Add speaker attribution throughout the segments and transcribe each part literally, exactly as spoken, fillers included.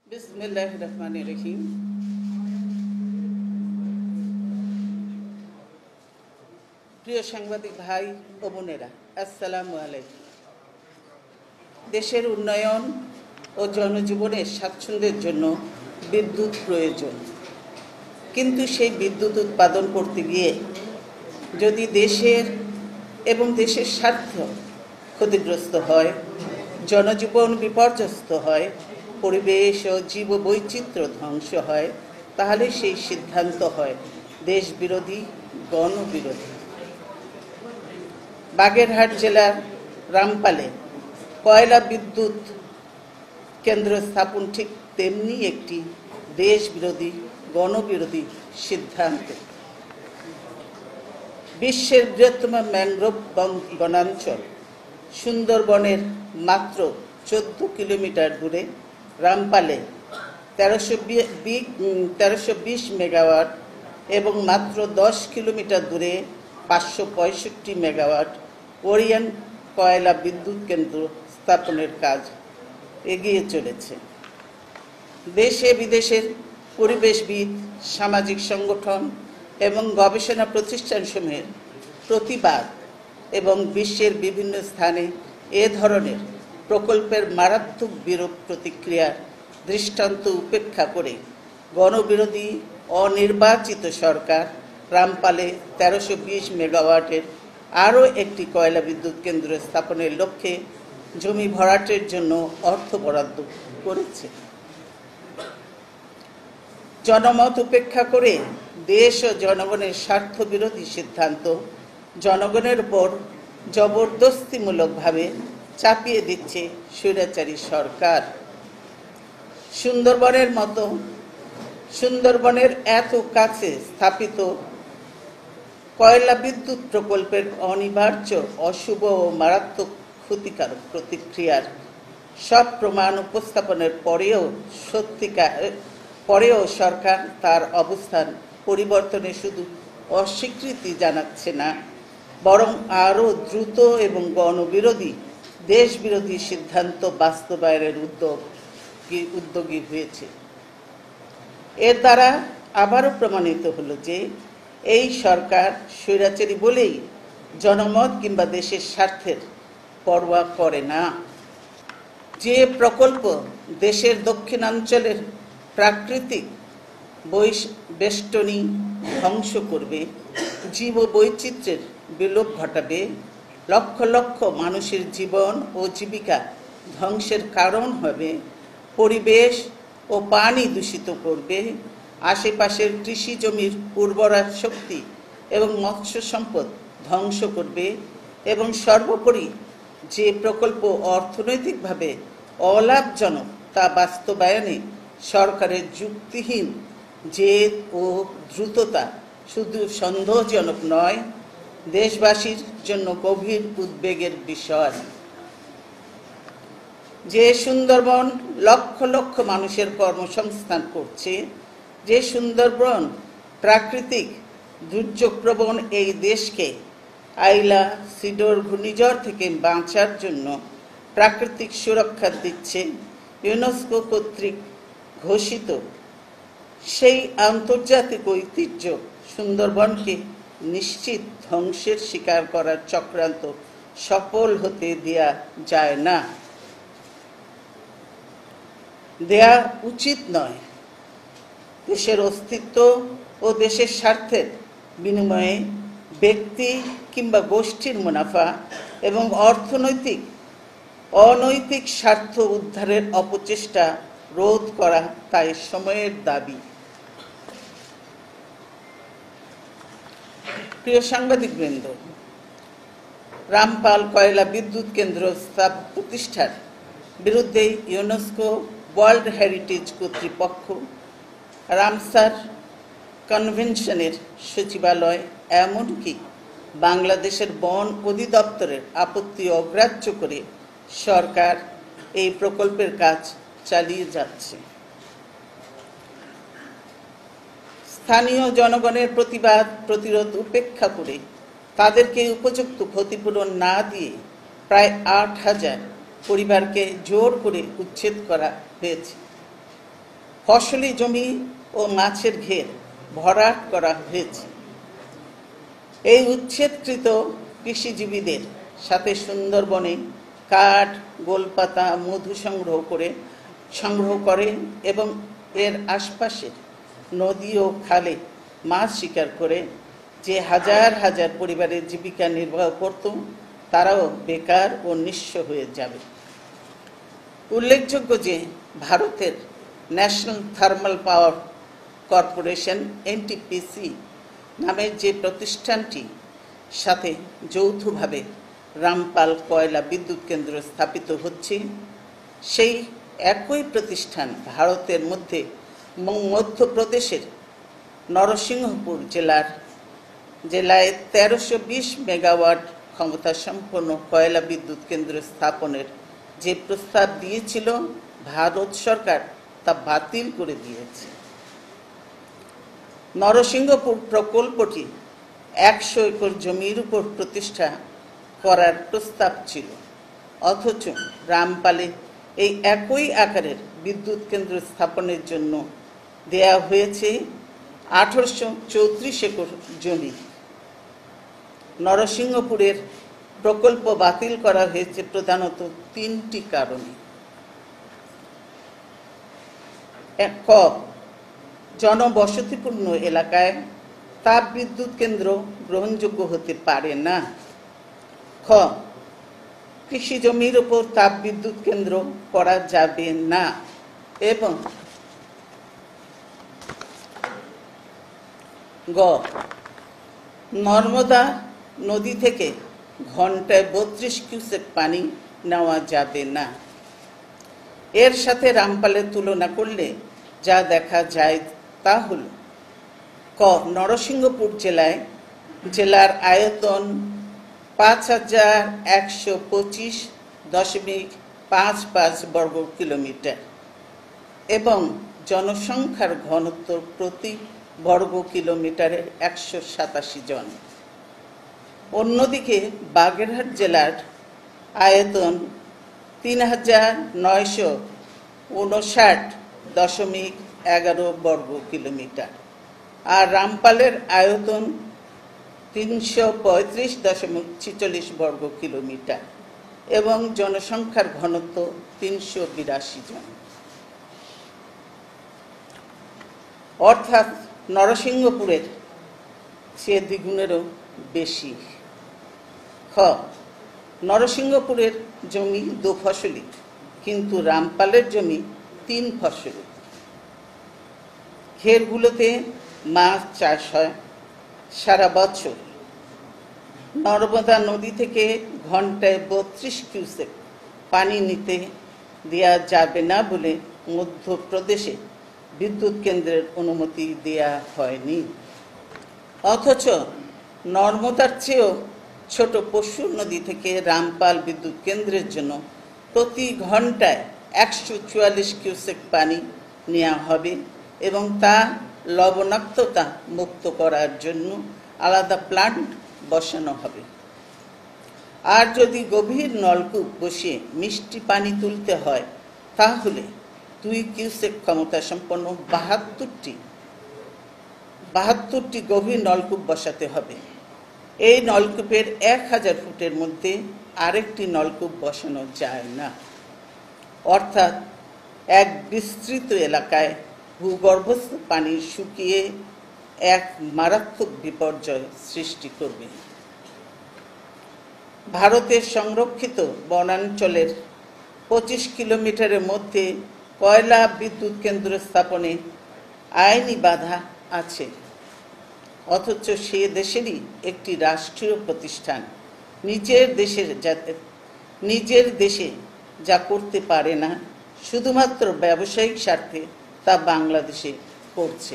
Speaker 1: বিসমিল্লাহির রহমানির রহিম। প্রিয় সাংবাদিক ভাই ও বোনেরা, আসসালামু আলাইকুম। দেশের উন্নয়ন ও জনজীবনের স্বাচ্ছন্দ্যের জন্য বিদ্যুৎ প্রয়োজন, কিন্তু সেই বিদ্যুৎ উৎপাদন করতে গিয়ে যদি দেশের এবং দেশের স্বার্থ ক্ষতিগ্রস্ত হয়, জনজীবন বিপর্যস্ত হয়, পরিবেশ ও জীববৈচিত্র্য ধ্বংস হয়, তাহলে সেই সিদ্ধান্ত হয় দেশবিরোধী, গণবিরোধী। বাগেরহাট জেলার রামপালে কয়লা বিদ্যুৎ কেন্দ্র স্থাপন ঠিক তেমনি একটি দেশবিরোধী, গণবিরোধী সিদ্ধান্ত। বিশ্বের বৃহত্তম ম্যানগ্রোভ বনাঞ্চল সুন্দরবনের মাত্র চোদ্দ কিলোমিটার দূরে রামপালে তেরোশো তেরোশো বিশ মেগাওয়াট এবং মাত্র দশ কিলোমিটার দূরে পাঁচশো পঁয়ষট্টি মেগাওয়াট ওরিয়ন কয়লা বিদ্যুৎ কেন্দ্র স্থাপনের কাজ এগিয়ে চলেছে। দেশে বিদেশের পরিবেশবিদ, সামাজিক সংগঠন এবং গবেষণা প্রতিষ্ঠানসমূহের প্রতিবাদ এবং বিশ্বের বিভিন্ন স্থানে এ ধরনের প্রকল্পের মারাত্মক বিরূপ প্রতিক্রিয়ার দৃষ্টান্ত উপেক্ষা করে গণবিরোধী অনির্বাচিত সরকার রামপালে তেরোশো বিশ মেগাওয়াটের আরও একটি কয়লা বিদ্যুৎ কেন্দ্র স্থাপনের লক্ষ্যে জমি ভরাটের জন্য অর্থ বরাদ্দ করেছে। জনমত উপেক্ষা করে দেশ ও জনগণের স্বার্থ বিরোধী সিদ্ধান্ত জনগণের উপর জবরদস্তিমূলকভাবে চাপিয়ে দিচ্ছে স্বৈরাচারী সরকার। সুন্দরবনের মতো সুন্দরবনের এত কাছে স্থাপিত কয়লা বিদ্যুৎ প্রকল্পের অনিবার্য, অশুভ ও মারাত্মক ক্ষতিকারক প্রতিক্রিয়ার সব প্রমাণ উপস্থাপনের পরেও সত্যিকার পরেও সরকার তার অবস্থান পরিবর্তনে শুধু অস্বীকৃতি জানাচ্ছে না, বরং আরও দ্রুত এবং গণবিরোধী, দেশবিরোধী সিদ্ধান্ত বাস্তবায়নের উদ্যোগ উদ্যোগী হয়েছে। এর দ্বারা আবারও প্রমাণিত হলো যে এই সরকার স্বৈরাচারী বলেই জনমত কিংবা দেশের স্বার্থের পরোয়া করে না। যে প্রকল্প দেশের দক্ষিণাঞ্চলের প্রাকৃতিক বেষ্টনী ধ্বংস করবে, জীববৈচিত্র্যের বিলোপ ঘটাবে, লক্ষ লক্ষ মানুষের জীবন ও জীবিকা ধ্বংসের কারণ হবে, পরিবেশ ও পানি দূষিত করবে, আশেপাশের কৃষি জমির উর্বরা শক্তি এবং মৎস্য সম্পদ ধ্বংস করবে, এবং সর্বোপরি যে প্রকল্প অর্থনৈতিকভাবে অলাভজনক তা বাস্তবায়নে সরকারের যুক্তিহীন জেদ ও দ্রুততা শুধু সন্দেহজনক নয়, দেশবাসীর জন্য গভীর উদ্বেগের বিষয়। যে সুন্দরবন লক্ষ লক্ষ মানুষের কর্মসংস্থান করছে, যে সুন্দরবন প্রাকৃতিক দুর্যোগপ্রবণ এই দেশকে আইলা সিডর ঘূর্ণিঝড় থেকে বাঁচার জন্য প্রাকৃতিক সুরক্ষা দিচ্ছে, ইউনেস্কো কর্তৃক ঘোষিত সেই আন্তর্জাতিক ঐতিহ্য সুন্দরবনকে নিশ্চিত ধ্বংসের শিকার করার চক্রান্ত সফল হতে দেয়া যায় না, দেয়া উচিত নয়। দেশের অস্তিত্ব ও দেশের স্বার্থের বিনিময়ে ব্যক্তি কিংবা গোষ্ঠীর মুনাফা এবং অর্থনৈতিক অনৈতিক স্বার্থ উদ্ধারের অপচেষ্টা রোধ করা তাই সময়ের দাবি। প্রিয় সাংবাদিকবৃন্দ, রামপাল কয়লা বিদ্যুৎ কেন্দ্র প্রতিষ্ঠার বিরুদ্ধে ইউনেস্কো ওয়ার্ল্ড হেরিটেজ কর্তৃপক্ষ, রামসার কনভেনশনের সচিবালয়, এমনকি বাংলাদেশের বন অধিদপ্তরের আপত্তি অগ্রাহ্য করে সরকার এই প্রকল্পের কাজ চালিয়ে যাচ্ছে। স্থানীয় জনগণের প্রতিবাদ প্রতিরোধ উপেক্ষা করে তাদেরকে উপযুক্ত ক্ষতিপূরণ না দিয়ে প্রায় আট হাজার পরিবারকে জোর করে উচ্ছেদ করা হয়েছে। ফসলি জমি ও মাছের ঘের ভরাট করা হয়েছে। এই উচ্ছেদকৃত কৃষিজীবীদের সাথে সুন্দরবনে কাঠ, গোলপাতা, মধু সংগ্রহ করে সংগ্রহ করে এবং এর আশপাশের নদী ও খালে মাছ শিকার করে যে হাজার হাজার পরিবারের জীবিকা নির্বাহ করত, তারাও বেকার ও নিঃস্ব হয়ে যাবে। উল্লেখযোগ্য যে ভারতের national thermal power corporation NTPC নামের যে প্রতিষ্ঠানটি সাথে যৌথভাবে রামপাল কয়লা বিদ্যুৎ কেন্দ্র স্থাপিত হচ্ছে, সেই একই প্রতিষ্ঠান ভারতের মধ্যে মধ্যপ্রদেশের নরসিংহপুর জেলার জেলায় তেরোশো বিশ মেগাওয়াট ক্ষমতা সম্পন্ন কয়লা বিদ্যুৎ কেন্দ্র স্থাপনের যে প্রস্তাব দিয়েছিল, ভারত সরকার তা বাতিল করে দিয়েছে। নরসিংহপুর প্রকল্পটি একশো একর জমির উপর প্রতিষ্ঠা করার প্রস্তাব ছিল, অথচ রামপালে এই একই আকারের বিদ্যুৎ কেন্দ্র স্থাপনের জন্য দেয়া হয়েছে আঠারোশো চৌত্রিশ একর জমি। নরসিংহপুরের প্রকল্প বাতিল করা হয়েছে প্রধানত তিনটি কারণে। ক, জনবসতিপূর্ণ এলাকায় তাপ বিদ্যুৎ কেন্দ্র গ্রহণযোগ্য হতে পারে না। খ, কৃষি জমির উপর তাপ বিদ্যুৎ কেন্দ্র করা যাবে না। এবং গ, নর্মদা নদী থেকে ঘন্টায় বত্রিশ কিউসেক পানি নেওয়া যাবে না। এর সাথে রামপালের তুলনা করলে যা দেখা যায় তা হল, ক, নরসিংহপুর জেলায় জেলার আয়তন পাঁচ হাজার একশো পঁচিশ দশমিক পাঁচ পাঁচ বর্গ কিলোমিটার এবং জনসংখ্যার ঘনত্ব প্রতি বর্গ কিলোমিটারে একশো সাতাশি জন। অন্যদিকে বাগেরহাট জেলার আয়তন তিন হাজার নয়শো উনষাট দশমিক এগারো বর্গ কিলোমিটার আর রামপালের আয়তন তিনশো পঁয়ত্রিশ দশমিক ছিচল্লিশ বর্গ কিলোমিটার এবং জনসংখ্যার ঘনত্ব তিনশো বিরাশি জন। অর্থাৎ নরসিংহপুরের চেয়ে দ্বিগুণেরও বেশি। খ, নরসিংহপুরের জমি দু ফসলি, কিন্তু রামপালের জমি তিন ফসলি। ঘেরগুলোতে মাছ চাষ হয় সারা বছর। নর্মদা নদী থেকে ঘন্টায় বত্রিশ কিউসেক পানি নিতে দেয়া যাবে না বলে মধ্যপ্রদেশে বিদ্যুৎ কেন্দ্রের অনুমতি দেয়া হয়নি। অথচ নর্মদার চেয়েও ছোট পশুর নদী থেকে রামপাল বিদ্যুৎ কেন্দ্রের জন্য প্রতি ঘন্টায় একশো চুয়াল্লিশ কিউসেক পানি নেওয়া হবে এবং তা লবণাক্ততা মুক্ত করার জন্য আলাদা প্লান্ট বসানো হবে। আর যদি গভীর নলকূপ বসিয়ে মিষ্টি পানি তুলতে হয়, তাহলে দুই কিউসেক ক্ষমতা সম্পন্ন বাহাত্তরটি বাহাত্তরটি গভীর নলকূপ বসাতে হবে। এই নলকূপের এক হাজার ফুটের মধ্যে আরেকটি নলকূপ বসানো যায় না। অর্থাৎ এক বিস্তৃত এলাকায় ভূগর্ভস্থ পানি শুকিয়ে এক মারাত্মক বিপর্যয় সৃষ্টি করবে। ভারতের সংরক্ষিত বনাঞ্চলের পঁচিশ কিলোমিটারের মধ্যে কয়লা বিদ্যুৎ কেন্দ্র স্থাপনে আইনি বাধা আছে, অথচ সে দেশেরই একটি রাষ্ট্রীয় প্রতিষ্ঠান নিজের দেশের নিজের দেশে যা করতে পারে না, শুধুমাত্র ব্যবসায়িক স্বার্থে তা বাংলাদেশে করছে।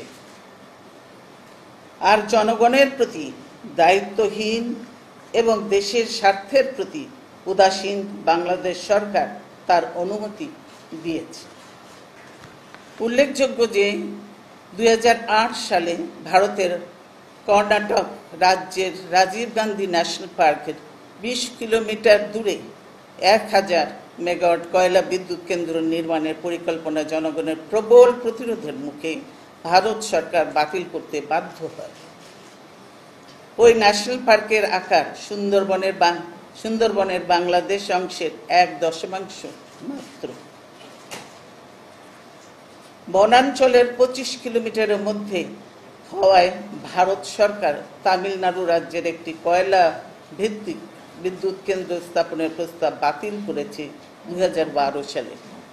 Speaker 1: আর জনগণের প্রতি দায়িত্বহীন এবং দেশের স্বার্থের প্রতি উদাসীন বাংলাদেশ সরকার তার অনুমতি দিয়েছে। উল্লেখযোগ্য যে দুই হাজার আট সালে ভারতের কর্ণাটক রাজ্যের রাজীব গান্ধী ন্যাশনাল পার্কের বিশ কিলোমিটার দূরে এক হাজার মেগাওয়াট কয়লা বিদ্যুৎ কেন্দ্র নির্মাণের পরিকল্পনা জনগণের প্রবল প্রতিরোধের মুখে ভারত সরকার বাতিল করতে বাধ্য হয়। ওই ন্যাশনাল পার্কের আকার সুন্দরবনের সুন্দরবনের বাংলাদেশ অংশের এক দশমাংশ মাত্র। বনাঞ্চলের পঁচিশ কিলোমিটারের মধ্যে হওয়ায় ভারত সরকার তামিলনাড়ু রাজ্যের একটি কয়লা ভিত্তিক বিদ্যুৎ কেন্দ্র স্থাপনের প্রস্তাব বাতিল করেছে দুই হাজার বারো সালে।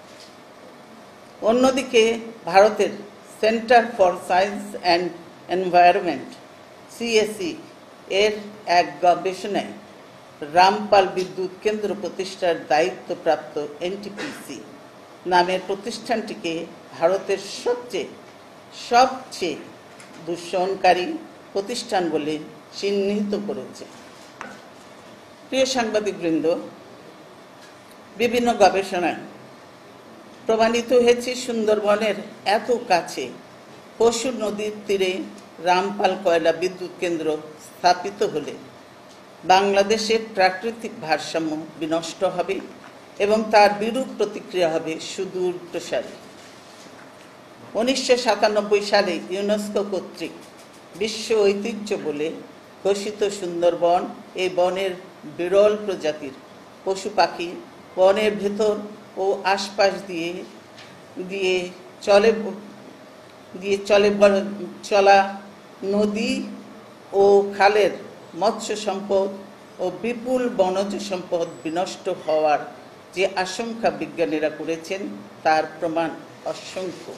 Speaker 1: অন্যদিকে ভারতের centre for science and environment CSE এর এক গবেষণায় রামপাল বিদ্যুৎ কেন্দ্র প্রতিষ্ঠার দায়িত্বপ্রাপ্ত এনটিপিসি নামের প্রতিষ্ঠানটিকে ভারতের সবচেয়ে সবচেয়ে দূষণকারী প্রতিষ্ঠান বলে চিহ্নিত করেছে। প্রিয় সাংবাদিকবৃন্দ, বিভিন্ন গবেষণায় প্রমাণিত হয়েছে সুন্দরবনের এত কাছে পশু নদীর তীরে রামপাল কয়লা বিদ্যুৎ কেন্দ্র স্থাপিত হলে বাংলাদেশের প্রাকৃতিক ভারসাম্য বিনষ্ট হবে এবং তার বিরূপ প্রতিক্রিয়া হবে সুদূর প্রসারী। উনিশশো সাতানব্বই সালে ইউনেস্কো কর্তৃক বিশ্ব ঐতিহ্য বলে ঘোষিত সুন্দরবন এই বনের বিরল প্রজাতির পশু পাখি বনের ভেতর ও আশপাশ দিয়ে দিয়ে চলে দিয়ে চলে চলা নদী ও খালের মৎস্য সম্পদ ও বিপুল বনজ সম্পদ বিনষ্ট হওয়ার যে আশঙ্কা বিজ্ঞানীরা করেছেন তার প্রমাণ অসংখ্য।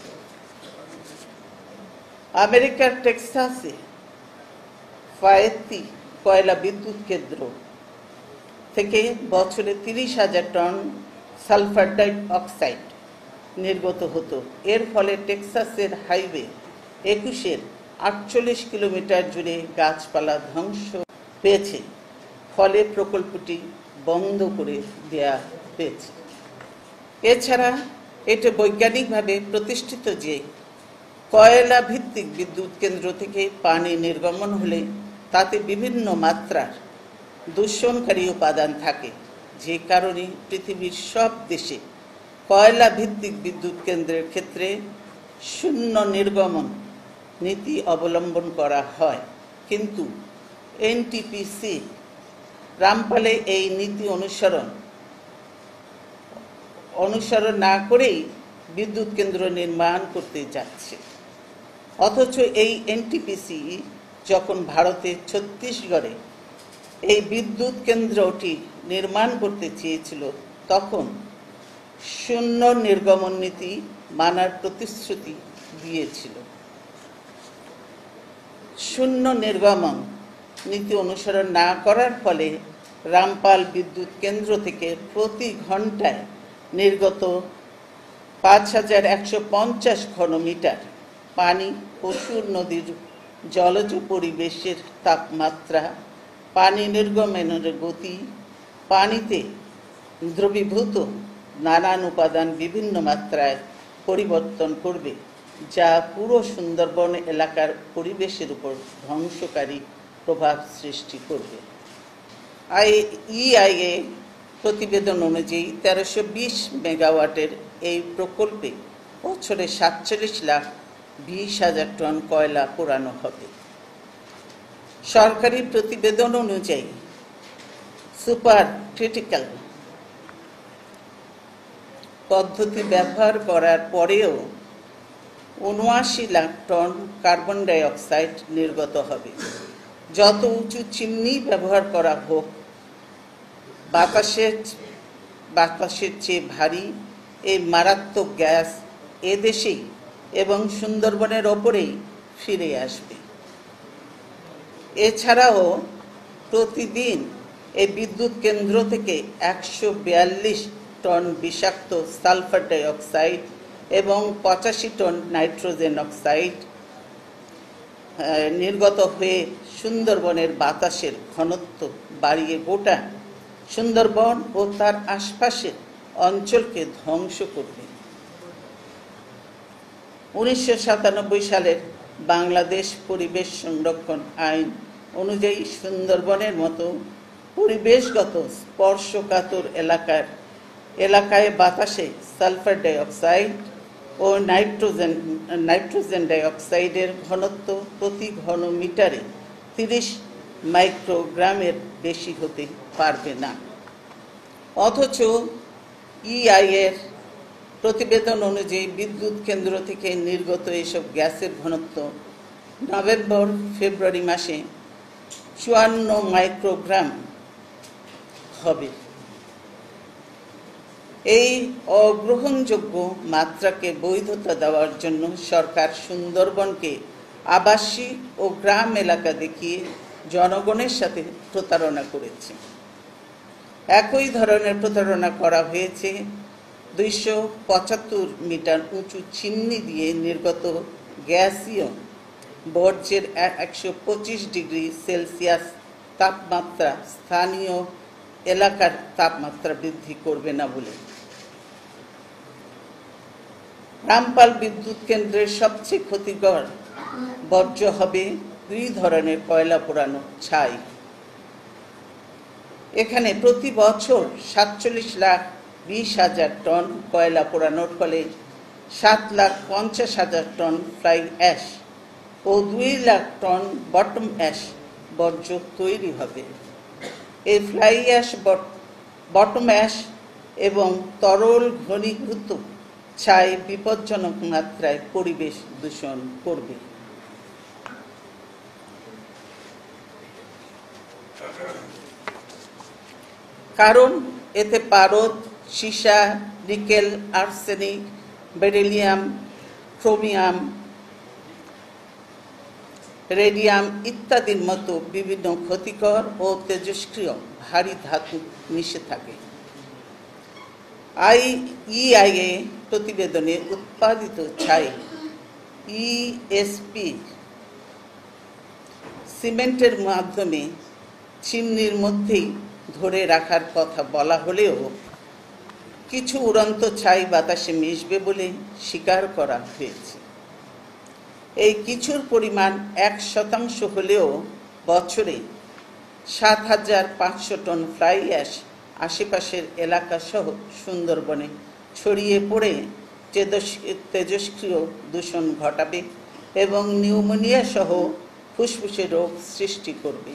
Speaker 1: আমেরিকার টেক্সাসে ফায়েতি কয়লা বিদ্যুৎ কেন্দ্র থেকে বছরে তিরিশ হাজার টন সালফার ডাই অক্সাইড নির্গত হতো। এর ফলে টেক্সাসের হাইওয়ে একুশের আটচল্লিশ কিলোমিটার জুড়ে গাছপালা ধ্বংস পেয়েছে, ফলে প্রকল্পটি বন্ধ করে দেয়া হয়েছে। এছাড়া এটা বৈজ্ঞানিকভাবে প্রতিষ্ঠিত যে কয়লা ভিত্তিক বিদ্যুৎ কেন্দ্র থেকে পানি নির্গমন হলে তাতে বিভিন্ন মাত্রার দূষণকারী উপাদান থাকে, যে কারণে পৃথিবীর সব দেশে কয়লা ভিত্তিক বিদ্যুৎ কেন্দ্রের ক্ষেত্রে শূন্য নির্গমন নীতি অবলম্বন করা হয়। কিন্তু এনটিপিসি রামপালে এই নীতি অনুসরণ অনুসরণ না করেই বিদ্যুৎ কেন্দ্র নির্মাণ করতে যাচ্ছে। অথচ এই এনটিপিসি যখন ভারতের ছত্তিশগড়ে এই বিদ্যুৎ কেন্দ্রটি নির্মাণ করতে চেয়েছিল তখন শূন্য নির্গমন নীতি মানার প্রতিশ্রুতি দিয়েছিল। শূন্য নির্গমন নীতি অনুসরণ না করার ফলে রামপাল বিদ্যুৎ কেন্দ্র থেকে প্রতি ঘন্টায় নির্গত পাঁচ হাজার একশো পঞ্চাশ ঘনমিটার পানি পশুর নদীর জলজ পরিবেশের তাপমাত্রা, পানি নির্গমনের গতি, পানিতে দ্রবীভূত নানান উপাদান বিভিন্ন মাত্রায় পরিবর্তন করবে, যা পুরো সুন্দরবন এলাকার পরিবেশের উপর ধ্বংসকারী প্রভাব সৃষ্টি করবে। আই ইআইএ প্রতিবেদন অনুযায়ী তেরোশো বিশ মেগাওয়াটের এই প্রকল্পে বছরে সাতচল্লিশ লাখ বিশ হাজার টন কয়লা পোড়ানো হবে। সরকারি প্রতিবেদন অনুযায়ী সুপার ক্রিটিক্যাল পদ্ধতি ব্যবহার করার পরেও উনআশি lakh ton carbon dioxide নির্গত হবে। যত উঁচু চিমনি ব্যবহার করা হোক, বাতাসের বাতাসের চেয়ে ভারী এই মারাত্মক গ্যাস এদেশেই এবং সুন্দরবনের ওপরেই ফিরে আসবে। এছাড়াও প্রতিদিন এই বিদ্যুৎ কেন্দ্র থেকে একশো বিয়াল্লিশ টন বিষাক্ত সালফার ডাই অক্সাইড এবং পঁচাশি টন নাইট্রোজেন অক্সাইড নির্গত হয়ে সুন্দরবনের বাতাসের ঘনত্ব বাড়িয়ে গোটা সুন্দরবন ও তার আশপাশের অঞ্চলকে ধ্বংস করবে। উনিশশো সাতানব্বই সালের বাংলাদেশ পরিবেশ সংরক্ষণ আইন অনুযায়ী সুন্দরবনের মতো পরিবেশগত স্পর্শকাতর এলাকার এলাকায় বাতাসে সালফার ডাইঅক্সাইড ও নাইট্রোজেন নাইট্রোজেন ডাইঅক্সাইডের ঘনত্ব প্রতি ঘন মিটারে তিরিশ মাইক্রোগ্রামের বেশি হতে পারবে না। অথচ ইআই এর প্রতিবেদন অনুযায়ী বিদ্যুৎ কেন্দ্র থেকে নির্গত এসব গ্যাসের ঘনত্ব নভেম্বর ফেব্রুয়ারি মাসে চুয়ান্ন মাইক্রোগ্রাম হবে। এই অগ্রহণযোগ্য মাত্রাকে বৈধতা দেওয়ার জন্য সরকার সুন্দরবনকে আবাসিক ও গ্রাম এলাকা দেখিয়ে জনগণের সাথে প্রতারণা করেছে। একই ধরনের প্রতারণা করা হয়েছে দুইশো পঁচাত্তর মিটার উঁচু চিমনি দিয়ে নির্গত গ্যাসীয় বর্জ্যের একশো পঁচিশ ডিগ্রি সেলসিয়াস তাপমাত্রা স্থানীয় এলাকার তাপমাত্রা বৃদ্ধি করবে না বলে। রামপাল বিদ্যুৎ কেন্দ্রের সবচেয়ে ক্ষতিকর বর্জ্য হবে দুই ধরনের কয়লা পোড়ানো ছাই। এখানে প্রতি বছর সাতচল্লিশ লাখ বিশ হাজার টন কয়লা পোড়ানোর ফলে সাত লাখ পঞ্চাশ হাজার টন ফ্লাই অ্যাশ ও দুই লাখ টন বটম অ্যাশ বর্জ্য তৈরি হবে। এই ফ্লাই অ্যাশ, বটম অ্যাশ এবং তরল ঘনীভূত ছাই বিপজ্জনক মাত্রায় পরিবেশ দূষণ করবে। কারণ এতে পারদ, সীসা, nickel, arsenic, beryllium, chromium, radium ইত্যাদির মতো বিভিন্ন ক্ষতিকর ও তেজস্ক্রিয় ভারী ধাতু মিশে থাকে। ইআইএ প্রতিবেদনে উৎপাদিত ছাই ইএসপি সিমেন্টের মাধ্যমে চিমনির মধ্যেই ধরে রাখার কথা বলা হলেও কিছু উড়ন্ত ছাই বাতাসে মিশবে বলে স্বীকার করা হয়েছে। এই কিছুর পরিমাণ এক শতাংশ হলেও বছরে সাত হাজার পাঁচশো টন ফ্লাই অ্যাশ আশেপাশের এলাকা সহ সুন্দরবনে ছড়িয়ে পড়ে তেজস্ক্রিয় দূষণ ঘটাবে এবং নিউমোনিয়া সহ ফুসফুসে রোগ সৃষ্টি করবে।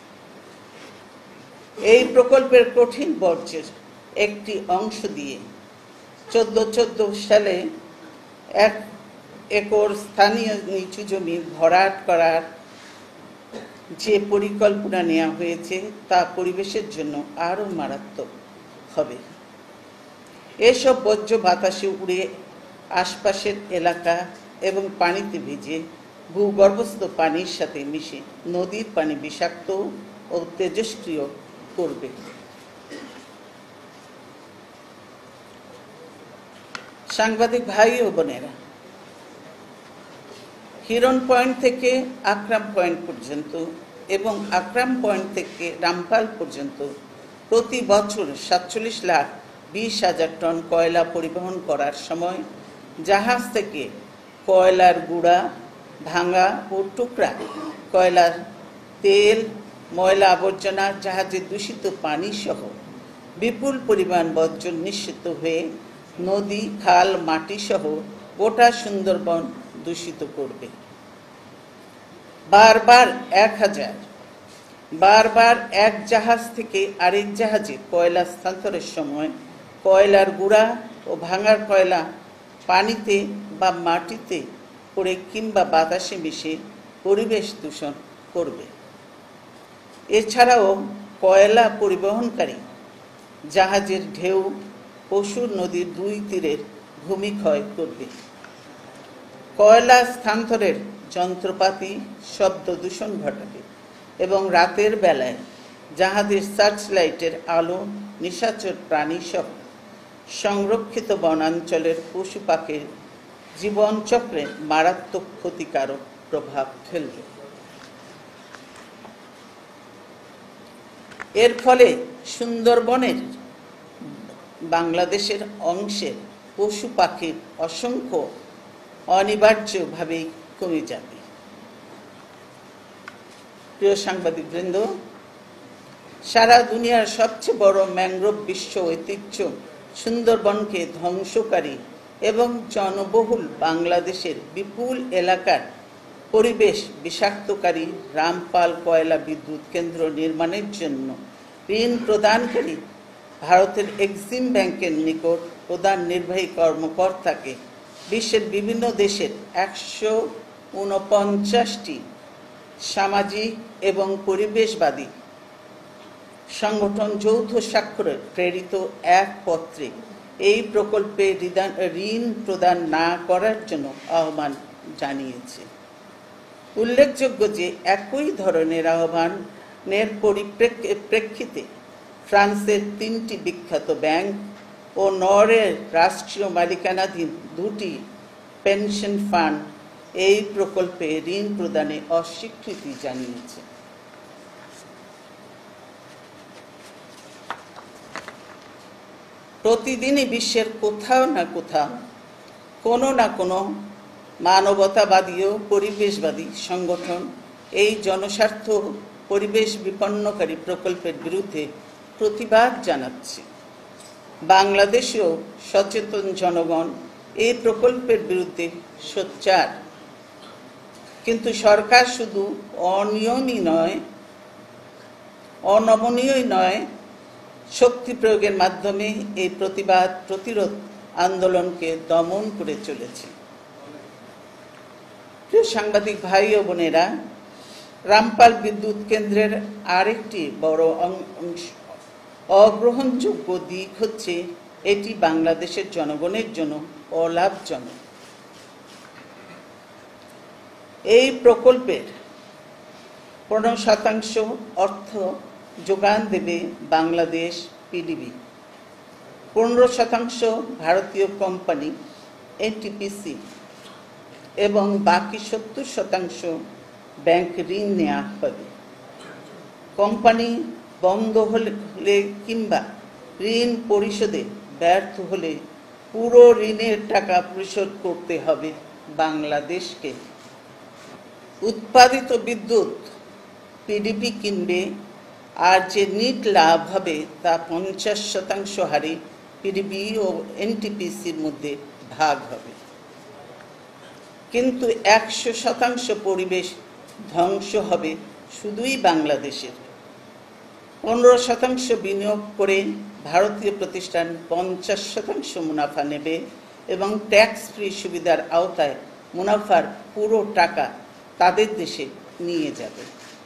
Speaker 1: এই প্রকল্পের কঠিন বর্জ্যের একটি অংশ দিয়ে চোদ্দ চোদ্দ সালে এক একর স্থানীয় নিচু জমি ভরাট করার যে পরিকল্পনা নেওয়া হয়েছে তা পরিবেশের জন্য আরও মারাত্মক হবে। এসব বর্জ্য বাতাসে উড়ে আশপাশের এলাকা এবং পানিতে ভিজে ভূগর্ভস্থ পানির সাথে মিশে নদীর পানি বিষাক্ত ও তেজস্ক্রিয় করবে। সাংবাদিক ভাই ও বোনেরা, হিরন পয়েন্ট থেকে আকরাম পয়েন্ট পর্যন্ত এবং আকরাম পয়েন্ট থেকে রামপাল পর্যন্ত প্রতি বছর সাতচল্লিশ লাখ বিশ হাজার টন কয়লা পরিবহন করার সময় জাহাজ থেকে কয়লার গুঁড়া, ভাঙা ও টুকরা কয়লার তেল, ময়লা আবর্জনা, জাহাজের দূষিত পানি সহ বিপুল পরিমাণ বর্জ্য নিঃসৃত হয়ে নদী, খাল, মাটি সহ গোটা সুন্দরবন দূষিত করবে। বারবার এক হাজার বারবার এক জাহাজ থেকে আরেক জাহাজে কয়লা স্থানান্তরের সময় কয়লার গুঁড়া ও ভাঙার কয়লা পানিতে বা মাটিতে পড়ে কিংবা বাতাসে মিশে পরিবেশ দূষণ করবে। এছাড়াও কয়লা পরিবহনকারী জাহাজের ঢেউ পশুর নদীর দুই তীরের ভূমি ক্ষয় করবে। কয়লা স্থানান্তরের যন্ত্রপাতি শব্দ দূষণ ঘটাবে এবং রাতের বেলায় জাহাজের সার্চ লাইটের আলো নিশাচর প্রাণী সহ সংরক্ষিত বনাঞ্চলের পশু পাখির জীবনচক্রে মারাত্মক ক্ষতিকারক প্রভাব ফেলবে। এর ফলে সুন্দরবনের বাংলাদেশের অংশের পশু পাখির অসংখ্য অনিবার্যভাবেই কমে যাবে। প্রিয় সাংবাদিকবৃন্দ, সারা দুনিয়ার সবচেয়ে বড় ম্যানগ্রোভ বিশ্ব ঐতিহ্য সুন্দরবনকে ধ্বংসকারী এবং জনবহুল বাংলাদেশের বিপুল এলাকার পরিবেশ বিষাক্তকারী রামপাল কয়লা বিদ্যুৎ কেন্দ্র নির্মাণের জন্য ঋণ প্রদানকারী ভারতের এক্সিম ব্যাংকের নিকট প্রধান নির্বাহী কর্মকর্তাকে বিশ্বের বিভিন্ন দেশের একশো উনপঞ্চাশটি সামাজিক এবং পরিবেশবাদী সংগঠন যৌথ স্বাক্ষরে প্রেরিত এক পত্রে এই প্রকল্পে ঋণ প্রদান না করার জন্য আহ্বান জানিয়েছে। উল্লেখযোগ্য যে একই ধরনের আহ্বানের পরিপ্রেক্ষিতে ফ্রান্সের তিনটি বিখ্যাত ব্যাংক ও নরওয়ের রাষ্ট্রীয় মালিকানাধীন দুটি পেনশন ফান্ড এই প্রকল্পে ঋণ প্রদানে অস্বীকৃতি জানিয়েছে। প্রতিদিনই বিশ্বের কোথাও না কোথাও কোনো না কোনো মানবতাবাদী ও পরিবেশবাদী সংগঠন এই জনস্বার্থ পরিবেশ বিপন্নকারী প্রকল্পের বিরুদ্ধে প্রতিবাদ জানাচ্ছে। বাংলাদেশেও সচেতন জনগণ এই প্রকল্পের বিরুদ্ধে সোচ্চার, কিন্তু সরকার শুধু অনিয়মই নয় অনমনীয়ই নয় শক্তি প্রয়োগের মাধ্যমে এই প্রতিবাদ প্রতিরোধ আন্দোলনকে দমন করে চলেছে। প্রিয় সাংবাদিক ভাই ও বোনেরা, রামপাল বিদ্যুৎ কেন্দ্রের আরেকটি বড় অংশ অগ্রহণযোগ্য দিক হচ্ছে এটি বাংলাদেশের জনগণের জন্য অলাভজনক। এই প্রকল্পের পনেরো শতাংশ অর্থ যোগান দেবে বাংলাদেশ পিডিবি, পনেরো শতাংশ ভারতীয় কোম্পানি এনটিপিসি এবং বাকি সত্তর শতাংশ ব্যাংক ঋণ নেওয়া হবে। কোম্পানি বন্ধ হলে কিংবা ঋণ পরিশোধে ব্যর্থ হলে পুরো ঋণের টাকা পরিশোধ করতে হবে বাংলাদেশকে। উৎপাদিত বিদ্যুৎ পিডিবি কিনবে, আর যে নিট লাভ হবে তা পঞ্চাশ শতাংশ হারে পিডিবি ও এনটিপিসির মধ্যে ভাগ হবে। কিন্তু একশো শতাংশ পরিবেশ ধ্বংস হবে শুধুই বাংলাদেশের। পনেরো শতাংশ বিনিয়োগ করে ভারতীয় প্রতিষ্ঠান পঞ্চাশ শতাংশ মুনাফা নেবে এবং ট্যাক্স ফ্রি সুবিধার আওতায় মুনাফার পুরো টাকা তাদের দেশে নিয়ে যাবে।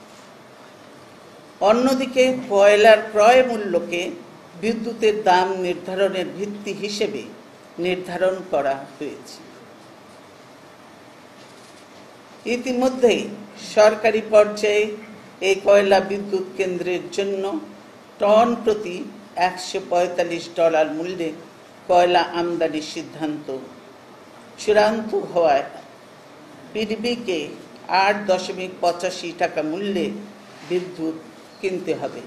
Speaker 1: অন্যদিকে কয়লার ক্রয় মূল্যকে বিদ্যুতের দাম নির্ধারণের ভিত্তি হিসেবে নির্ধারণ করা হয়েছে। ইতিমধ্যেই সরকারি পর্যায়ে এই কয়লা বিদ্যুৎ কেন্দ্রের জন্য টন প্রতি একশো পঁয়তাল্লিশ ডলার মূল্যে কয়লা আমদানির সিদ্ধান্ত চূড়ান্ত হওয়ায় পিডিবিকে আট দশমিক পঁচাশি টাকা মূল্যে বিদ্যুৎ কিনতে হবে।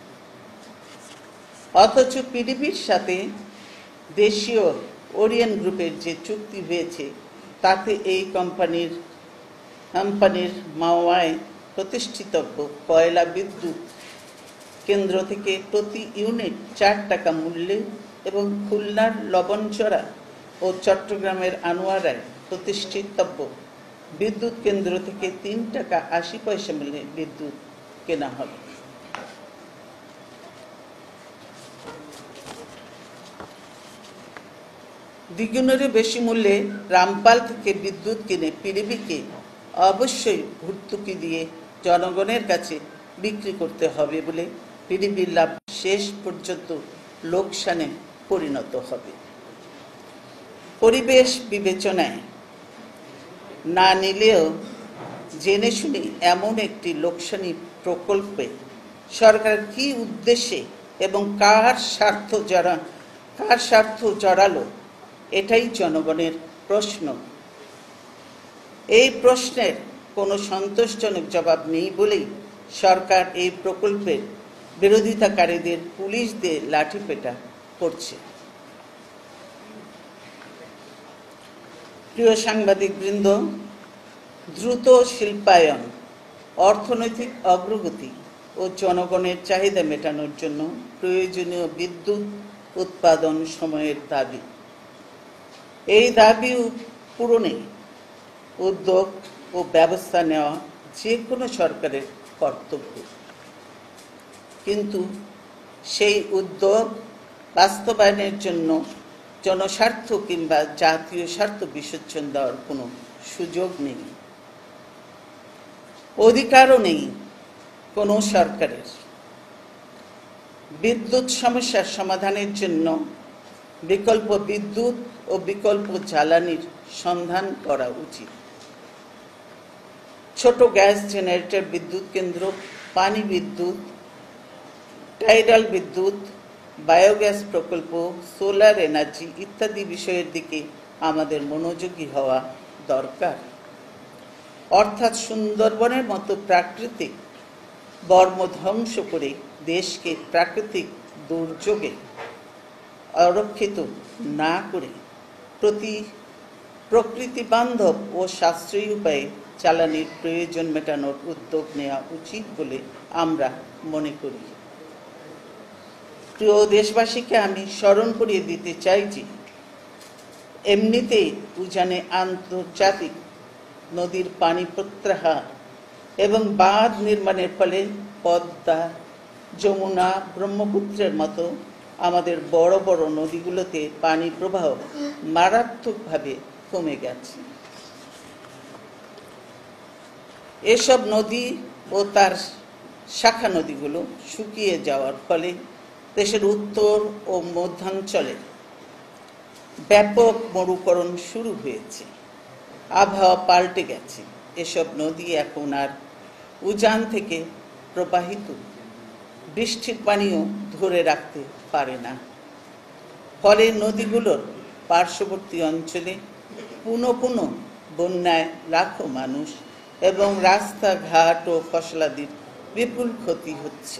Speaker 1: অথচ পিডিবির সাথে দেশীয় ওরিয়ন গ্রুপের যে চুক্তি হয়েছে তাতে এই কোম্পানির কোম্পানির মাওয়ায় প্রতিষ্ঠিতব্য কয়লা বিদ্যুৎ কেন্দ্র থেকে প্রতি ইউনিট চার টাকা মূল্যে এবং খুলনার লবণচড়া ও চট্টগ্রামের আনোয়ারায় প্রতিষ্ঠিতব্য বিদ্যুৎ কেন্দ্র থেকে তিন টাকা আশি পয়সা মূল্যে বিদ্যুৎ কেনা হবে। দ্বিগুণেরও বেশি মূল্যে রামপাল থেকে বিদ্যুৎ কিনে পিডিবিকে অবশ্যই ভর্তুকি দিয়ে জনগণের কাছে বিক্রি করতে হবে বলে পিডিবির লাভ শেষ পর্যন্ত লোকসানে পরিণত হবে। পরিবেশ বিবেচনায় না নিলেও জেনে শুনে এমন একটি লোকসানি প্রকল্পে সরকার কি উদ্দেশ্যে এবং কার স্বার্থ জড়া কার স্বার্থ জড়ালো, এটাই জনগণের প্রশ্ন। এই প্রশ্নের কোনো সন্তোষজনক জবাব নেই বলেই সরকার এই প্রকল্পের বিরোধিতাকারীদের পুলিশ দিয়ে লাঠিপেটা করছে। প্রিয় সাংবাদিকবৃন্দ, দ্রুত শিল্পায়ন, অর্থনৈতিক অগ্রগতি ও জনগণের চাহিদা মেটানোর জন্য প্রয়োজনীয় বিদ্যুৎ উৎপাদন সময়ের দাবি। এই দাবি পূরণে উদ্যোগ ও ব্যবস্থা নেওয়া যে কোনো সরকারের কর্তব্য, কিন্তু সেই উদ্যোগ বাস্তবায়নের জন্য জনস্বার্থ কিংবা জাতীয় স্বার্থ বিসর্জন দেওয়ার কোনো সুযোগ নেই, অধিকারও নেই কোনো সরকারের। বিদ্যুৎ সমস্যার সমাধানের জন্য বিকল্প বিদ্যুৎ ও বিকল্প জ্বালানির সন্ধান করা উচিত। ছোট গ্যাস জেনারেটর বিদ্যুৎ কেন্দ্র, পানি বিদ্যুৎ, টাইডাল বিদ্যুৎ, বায়োগ্যাস প্রকল্প, সোলার এনার্জি ইত্যাদি বিষয়ের দিকে আমাদের মনোযোগী হওয়া দরকার। অর্থাৎ সুন্দরবনের মতো প্রাকৃতিক বর্ম ধ্বংস করে দেশকে প্রাকৃতিক দুর্যোগে অরক্ষিত না করে প্রতি প্রকৃতি বান্ধব ও সাশ্রয়ী উপায়ে জ্বালানির প্রয়োজন মেটানোর উদ্যোগ নেওয়া উচিত বলে আমরা মনে করি। প্রিয় দেশবাসীকে আমি স্মরণ করিয়ে দিতে চাই যে এমনিতেই উজানে আন্তর্জাতিক নদীর পানি প্রত্যাহার এবং বাঁধ নির্মাণের ফলে পদ্মা, যমুনা, ব্রহ্মপুত্রের মতো আমাদের বড় বড় নদীগুলোতে পানি প্রবাহ মারাত্মকভাবে কমে গেছে। এসব নদী ও তার শাখা নদীগুলো শুকিয়ে যাওয়ার ফলে দেশের উত্তর ও মধ্যাঞ্চলে ব্যাপক মরুকরণ শুরু হয়েছে, আবহাওয়া পাল্টে গেছে। এসব নদী এখন আর উজান থেকে প্রবাহিত বৃষ্টির পানিও ধরে রাখতে পারে না। ফলে নদীগুলোর পার্শ্ববর্তী অঞ্চলে পুনঃ পুনঃ বন্যায় লাখো মানুষ এবং রাস্তাঘাট ও ফসলাদির বিপুল ক্ষতি হচ্ছে।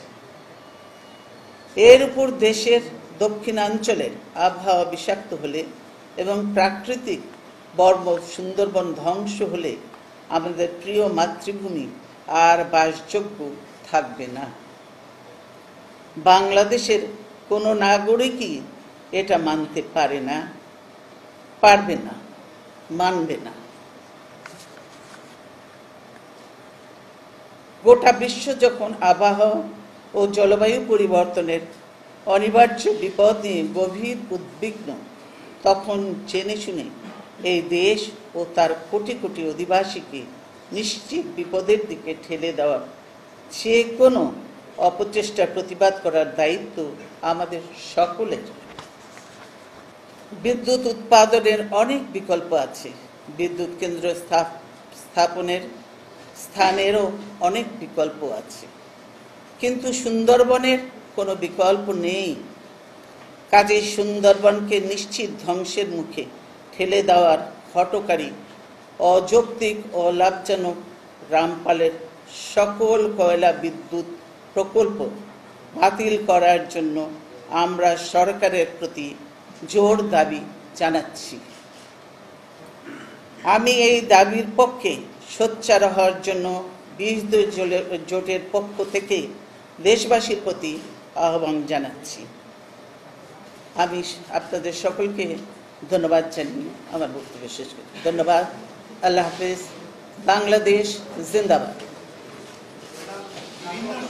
Speaker 1: এর উপর দেশের দক্ষিণাঞ্চলের আবহাওয়া বিষাক্ত হলে এবং প্রাকৃতিক বর্ম সুন্দরবন ধ্বংস হলে আমাদের প্রিয় মাতৃভূমি আর বাসযোগ্য থাকবে না। বাংলাদেশের কোনো নাগরিকই এটা মানতে পারে না, পারবে না, মানবে না। গোটা বিশ্ব যখন আবহাওয়া ও জলবায়ু পরিবর্তনের অনিবার্য বিপদ নিয়ে গভীর উদ্বিগ্ন, তখন জেনে শুনে এই দেশ ও তার কোটি কোটি অধিবাসীকে নিশ্চিত বিপদের দিকে ঠেলে দেওয়ার যে কোনো অপচেষ্টার প্রতিবাদ করার দায়িত্ব আমাদের সকলের। বিদ্যুৎ উৎপাদনের অনেক বিকল্প আছে, বিদ্যুৎ কেন্দ্র স্থাপনের স্থানেরও অনেক বিকল্প আছে, কিন্তু সুন্দরবনের কোনো বিকল্প নেই। কাজেই সুন্দরবনকে নিশ্চিত ধ্বংসের মুখে ঠেলে দেওয়ার হঠকারী, অযৌক্তিক ও লাভজনক রামপালের সকল কয়লা বিদ্যুৎ প্রকল্প বাতিল করার জন্য আমরা সরকারের প্রতি জোর দাবি জানাচ্ছি। আমি এই দাবির পক্ষে সোচ্চার হওয়ার জন্য বিরোধী জোটের পক্ষ থেকে দেশবাসীর প্রতি আহ্বান জানাচ্ছি। আমি আপনাদের সকলকে ধন্যবাদ জানিয়ে আমার বক্তব্য শেষ করি। ধন্যবাদ। আল্লাহ হাফেজ। বাংলাদেশ জিন্দাবাদ।